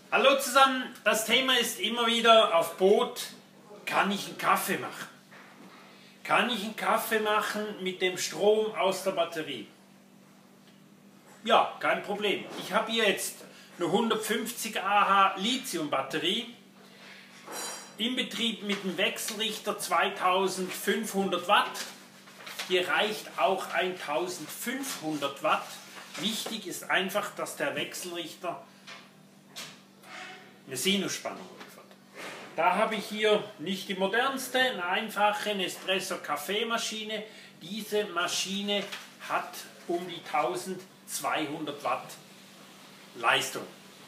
Hallo zusammen, das Thema ist immer wieder auf Boot, kann ich einen Kaffee machen? Kann ich einen Kaffee machen mit dem Strom aus der Batterie? Ja, kein Problem. Ich habe hier jetzt eine 150 Ah Lithium-Batterie im Betrieb mit dem Wechselrichter 2500 Watt. Hier reicht auch 1500 Watt. Wichtig ist einfach, dass der Wechselrichter eine Sinusspannung liefert. Da habe ich hier nicht die modernste, eine einfache Nespresso-Kaffeemaschine. Diese Maschine hat um die 1200 Watt Leistung.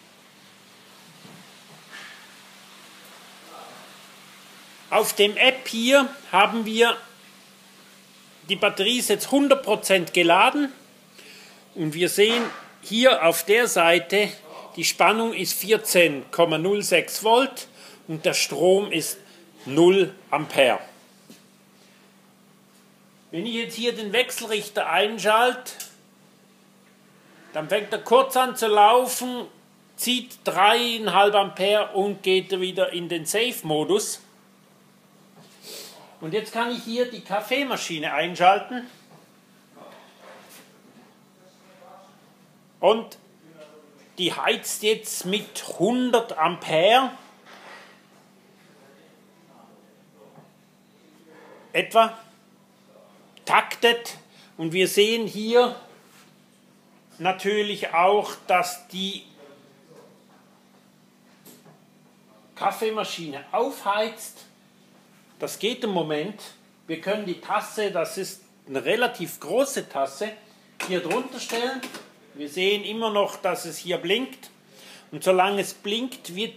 Auf dem App hier haben wir, die Batterie ist jetzt 100% geladen und wir sehen hier auf der Seite, die Spannung ist 14,06 Volt und der Strom ist 0 Ampere. Wenn ich jetzt hier den Wechselrichter einschalte, dann fängt er kurz an zu laufen, zieht 3,5 Ampere und geht wieder in den Safe-Modus. Und jetzt kann ich hier die Kaffeemaschine einschalten und die heizt jetzt mit 100 Ampere etwa, taktet, und wir sehen hier natürlich auch, dass die Kaffeemaschine aufheizt. Das geht im Moment. Wir können die Tasse, das ist eine relativ große Tasse, hier drunter stellen. Wir sehen immer noch, dass es hier blinkt. Und solange es blinkt, wird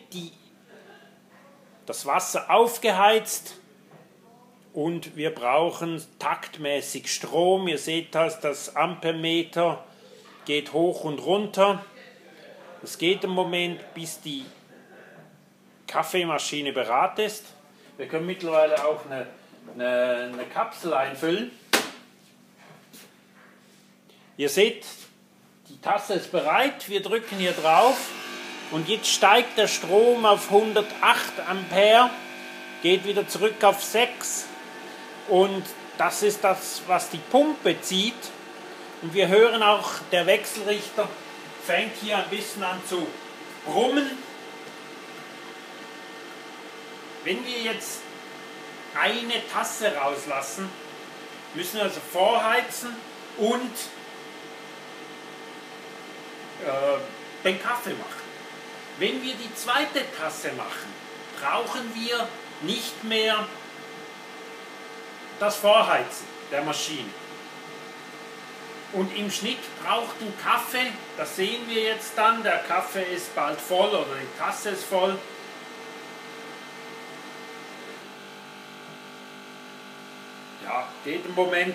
das Wasser aufgeheizt. Und wir brauchen taktmäßig Strom. Ihr seht das Ampermeter geht hoch und runter. Es geht im Moment, bis die Kaffeemaschine bereit ist. Wir können mittlerweile auch eine Kapsel einfüllen. Ihr seht, die Tasse ist bereit, wir drücken hier drauf und jetzt steigt der Strom auf 108 Ampere, geht wieder zurück auf 6 und das ist das, was die Pumpe zieht. Und wir hören auch, der Wechselrichter fängt hier ein bisschen an zu brummen. Wenn wir jetzt eine Tasse rauslassen, müssen wir also vorheizen und den Kaffee machen. Wenn wir die zweite Tasse machen, brauchen wir nicht mehr das Vorheizen der Maschine. Und im Schnitt braucht ein Kaffee, das sehen wir jetzt dann, der Kaffee ist bald voll oder die Tasse ist voll. Ja, geht im Moment.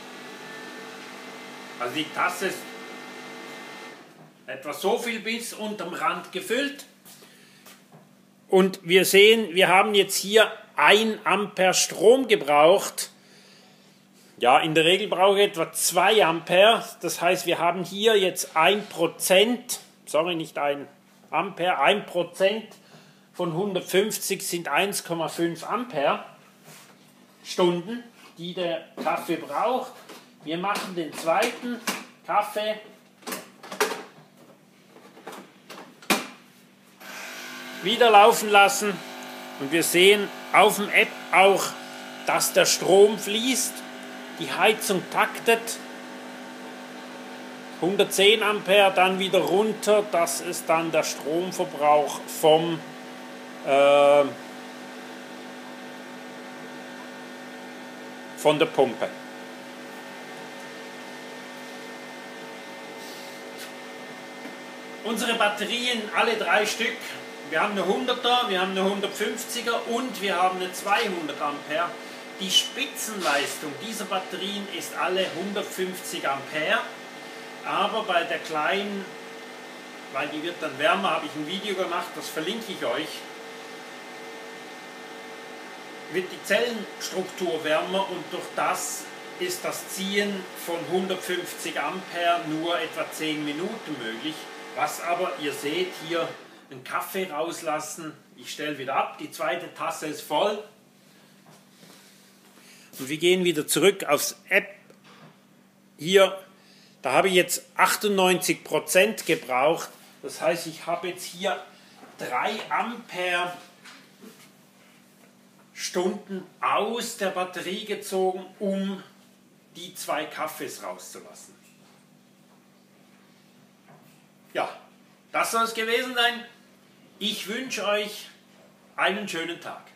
Also die Tasse ist etwa so viel bis unterm Rand gefüllt. Und wir sehen, wir haben jetzt hier 1 Ampere Strom gebraucht. Ja, in der Regel brauche ich etwa 2 Ampere. Das heißt, wir haben hier jetzt 1%, sorry, nicht 1 Ampere, 1% von 150 sind 1,5 Ampere Stunden, die der Kaffee braucht. Wir machen den zweiten Kaffee. Wieder laufen lassen und wir sehen auf dem App auch, dass der Strom fließt, die Heizung taktet, 110 Ampere, dann wieder runter, das ist dann der Stromverbrauch von der Pumpe. Unsere Batterien, alle 3 Stück, wir haben eine 100er, wir haben eine 150er und wir haben eine 200 Ampere. Die Spitzenleistung dieser Batterien ist alle 150 Ampere, aber bei der kleinen, weil die wird dann wärmer, habe ich ein Video gemacht, das verlinke ich euch, wird die Zellenstruktur wärmer und durch das ist das Ziehen von 150 Ampere nur etwa 10 Minuten möglich, was aber, ihr seht hier, einen Kaffee rauslassen. Ich stelle wieder ab, die zweite Tasse ist voll. Und wir gehen wieder zurück aufs App. Hier, da habe ich jetzt 98% gebraucht. Das heißt, ich habe jetzt hier 3 Amperestunden aus der Batterie gezogen, um die 2 Kaffees rauszulassen. Ja, das soll es gewesen sein. Ich wünsche euch einen schönen Tag.